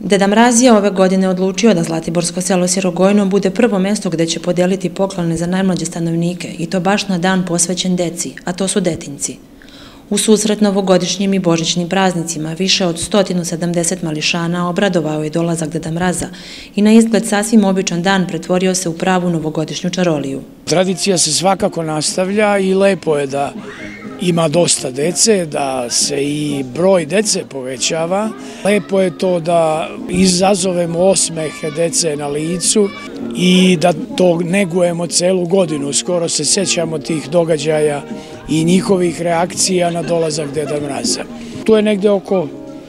Deda Mraz je ove godine odlučio da Zlatiborsko selo Sirogojno bude prvo mesto gde će podeliti poklone za najmlađe stanovnike i to baš na dan posvećen deci, a to su detinjci. U susret novogodišnjim i božićnim praznicima više od 170 mališana obradovao je dolazak Deda Mraza i na izgled sasvim običan dan pretvorio se u pravu novogodišnju čaroliju. Tradicija se svakako nastavlja i lepo je da ima dosta dece, da se i broj dece povećava. Lepo je to da izazovemo osmehe dece na licu i da to negujemo celu godinu. Skoro se sećamo tih događaja i njihovih reakcija na dolazak Deda Mraza. Tu je negde oko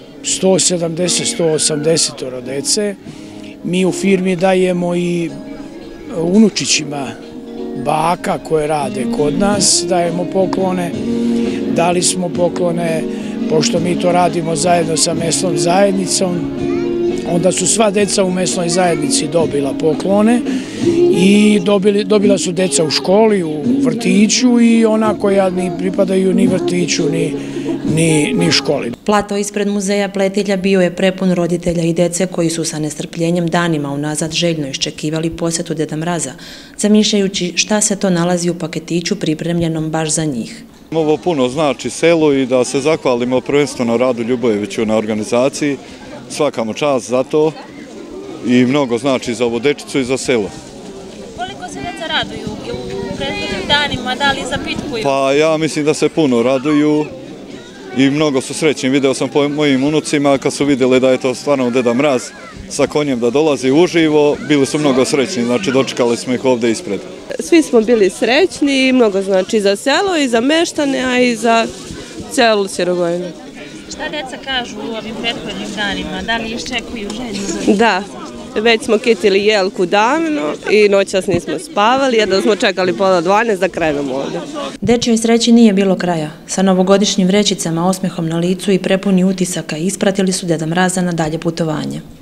170-180 dece. Mi u firmi dajemo i unučićima baka koje rade kod nas, dajemo poklone. Dali smo poklone, pošto mi to radimo zajedno sa mesnom zajednicom, onda su sva deca u mesnoj zajednici dobila poklone i dobila su deca u školi, u vrtiću i ona koja ni pripadaju ni vrtiću ni školi. Plato ispred muzeja Pletilja bio je prepun roditelja i dece koji su sa nestrpljenjem danima unazad željno iščekivali posetu Deda Mraza, zamišljajući šta se to nalazi u paketiću pripremljenom baš za njih. Ovo puno znači selu i da se zahvalimo prvenstveno Radu Ljubojeviću na organizaciji, svaka mu čast za to i mnogo znači za ovu dečicu i za selo. Koliko se deca raduju u prethodnim danima, da li zapitkuju? Pa ja mislim da se puno raduju i mnogo su srećni. Video sam po mojim unucima kad su vidjeli da je to stvarno Deda Mraz sa konjem da dolazi uživo, bili su mnogo srećni, znači dočekali smo ih ovde ispred. Svi smo bili srećni i mnogo znači za selo i za meštane, a i za celu Sirogojnu. Šta deca kažu u ovim prethodnim danima? Da li iščekuju željno? Da, već smo kitili jelku davno i noćas nismo spavali, jer da smo čekali pola 12 da krenemo ovde. Dečjoj sreći nije bilo kraja. Sa novogodišnjim vrećicama, osmehom na licu i prepuni utisaka ispratili su Deda Mraza na dalje putovanje.